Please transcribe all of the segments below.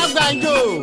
Banjo.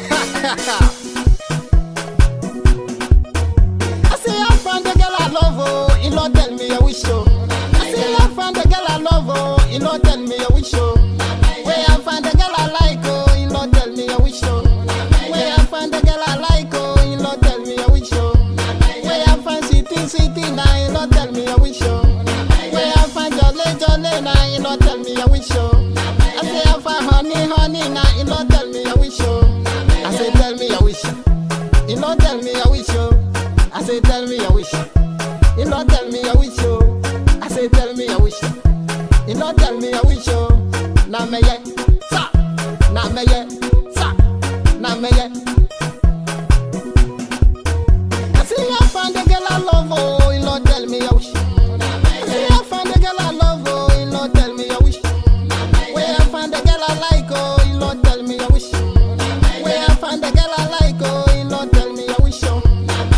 I say I found the girl I love, oh, in Lord tell me I wish you. I say I found the girl I love, oh, in Lord tell me I wish you. Where I find the girl I like, oh, in Lord tell me I wish you. Where I find the girl I like, oh, in Lord tell me I wish you. Where I find sweetie, now, in Lord tell me I wish you. Where I find jolly, now, in Lord tell me I wish you. I say I find honey, now, in Lord tell me I wish you. I say tell me I wish you. You know tell me I wish you. I say tell me I wish you. You know tell me I wish you. I say tell me I wish you. You know tell me I wish you. Na me ye, sa. Na me ye, sa. Na me ye. I say I found the girl I love, oh, you know tell me I wish you. I say I found the girl I love, oh, you know tell me I wish you. Where I find the girl I like, oh, you know tell me I wish you. Where I find the girl I like, oh, you know tell me I wish you.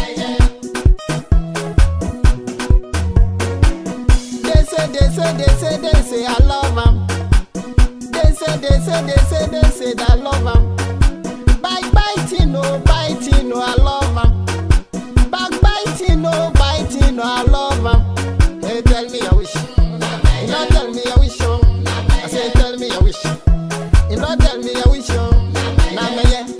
They say I love them. They say I love them. Biting, no, I love them. Backbiting, no, I love them. They tell me I wish. You know tell me I wish you. I say tell me I wish. You know tell me I wish you. Now me yeah.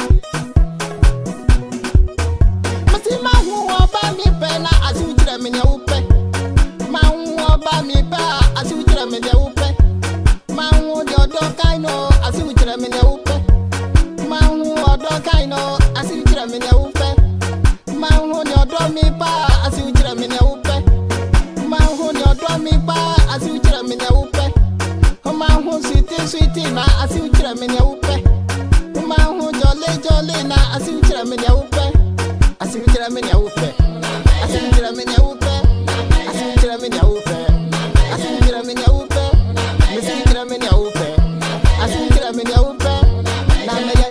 Masi ma hu oba mi pe na asi uchira me nya upe. Ma hu oba mi pe asi uchira me nya upe. Ma hu de odo kai no asi uchira me nya upe. Ma hu odo kai no asi uchira me nya upe. Ma hu de odo mi pa asi uchira me nya upe. Ma hu de odo mi pa asi uchira me nya upe. Ma hu sweetie na asi uchira me nya upe. Ma hu jolly na asi uchira me nya upe. Asi uchira me nya upe. Asi uchira me nya upe. Asi uchira me nya upe. Asi uchira me nya upe. Misi uchira me nya upe. Asi uchira me nya upe. Na me ye.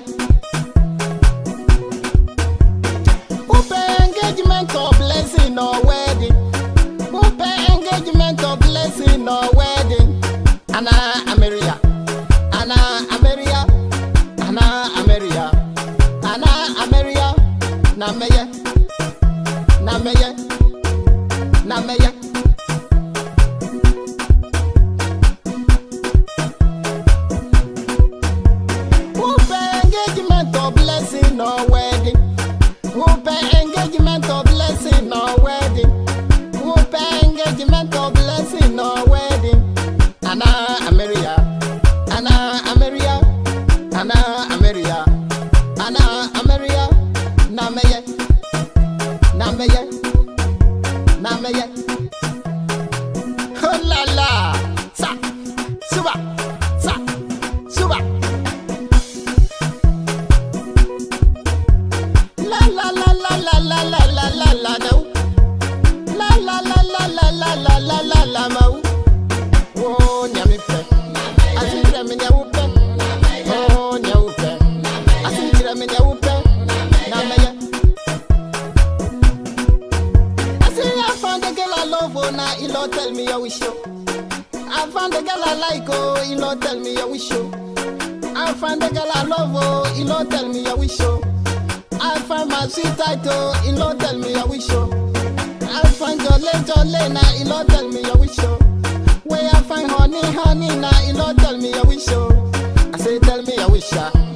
Upe engagement or blessing or wedding. Upe engagement or blessing or wedding. Ana Ameria. Ana Ameria. Ana Ameria. Ana Ameria. Na me ye. Na me ye. Na me ye. Upe engagement or blessing or wedding. Upe engagement or blessing or wedding. Upe engagement or blessing or wedding. Ana Ameria. Ana Ameria. Ana Ameria. Ana Ameria. Na me ye. Na me ye. Na me ye. Oh la la. Sa. Suba. Sa. Suba. La la la la la la la la la la no. La la la la la la la la la la mo. Oh nyami pe. Asira me nya upe. Oh nya upe. Asira me nya upe. Na me ye. I say I found the girl I love, oh, now he Lord tell me I wish you. I found the girl I like, oh, he Lord tell me I wish you. I found the girl I love, oh, he Lord tell me I wish you. I find my sweet title, he Lord tell me I wish you. I find jolly, now he Lord tell me I wish you. Where I find honey, now he Lord tell me I wish you. I say tell me I wish you.